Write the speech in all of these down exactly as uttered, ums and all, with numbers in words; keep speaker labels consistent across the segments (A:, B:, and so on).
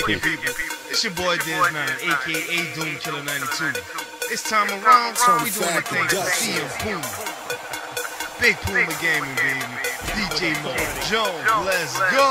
A: people. It's your boy Diz nine, aka Doom Killer ninety-two. This time around, we doing the thing for C M Puma. Big Puma Gaming, baby. D J Mo Jones, let's go.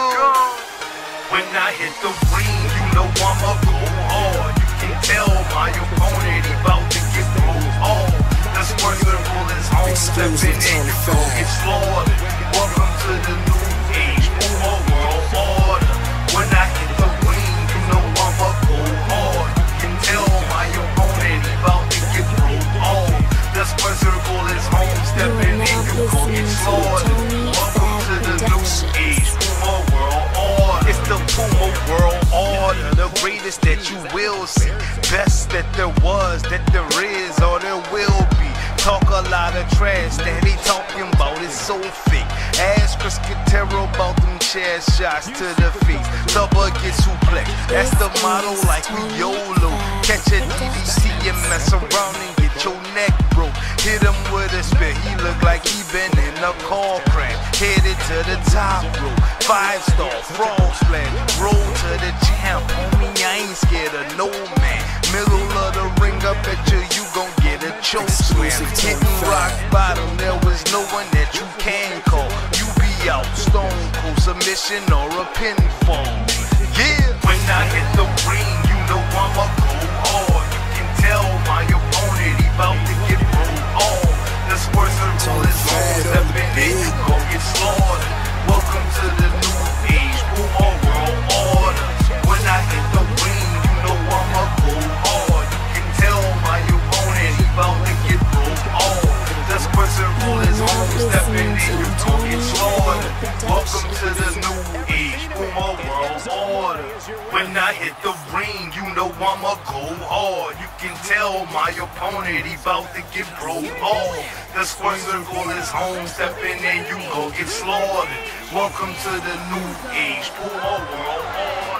B: When I hit the ring, you know I'ma go hard. You can tell my opponent he bout to get through all. The squirts will roll his home, stepping in, you gon' get slaughtered. Welcome to the new age, Puma world order. When I hit the ring, you know I'ma go hard. You can tell my opponent he bout to get through all. The squirts will roll his home, stepping in, you gon' get slaughtered. Welcome to the new age, Puma world order. It's the Puma world order, the greatest that you will see. Best that there was, that there is, or there will be. Talk a lot of trash that he talking about, it's so fake. Ask Chris Quintero about them chair shots to the face. Double get suplex, that's the motto like we YOLO. Catch a D V C and mess around and get your neck broke. Hit him with a spit, he look like he been in a car crash. Headed to the top rope, five star, frog splash. Roll to the champ, homie, I ain't scared of no man. Middle of the ring up at you, you gon' get a choke slam. Hitting rock bottom, there was no one that you can call. You be out, stone cold submission or a pinfall. Yeah, when I hit the ring, you know I'ma go hard. You can tell my opponent he bout to get rolled on. The squirts and roll his home, stepping in, you gon' get slaughtered. Welcome to the new age, Puma world order. When I hit the ring, you know I'ma go hard. You can tell my opponent he bout to get rolled on. The squirts and roll his home, stepping in, you gon' get slaughtered. Welcome to the new age, Puma world order. When I hit the ring, you know I'ma go hard. You can tell my opponent he bout to get broke off. The squirts and roll his home, stepping in, you gon' get slaughtered. Welcome to the new age, Puma world order.